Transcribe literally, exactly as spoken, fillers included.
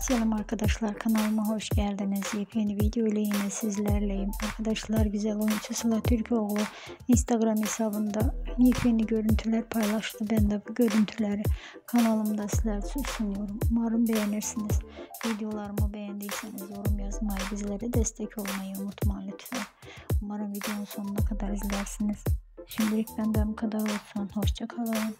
Selam arkadaşlar, kanalıma hoş geldiniz. Yepyeni video ile yine sizlerleyim. Arkadaşlar, güzel oyuncu Sıla Türkoglu Instagram hesabında yepyeni görüntüler paylaştı. Ben de bu görüntüleri kanalımda sizler için sunuyorum. Umarım beğenirsiniz. Videolarımı beğendiyseniz yorum yazmayı, bizlere destek olmayı unutmayın lütfen. Umarım videonun sonuna kadar izlersiniz. Şimdilik benden bu kadar olsun. Hoşça kalın.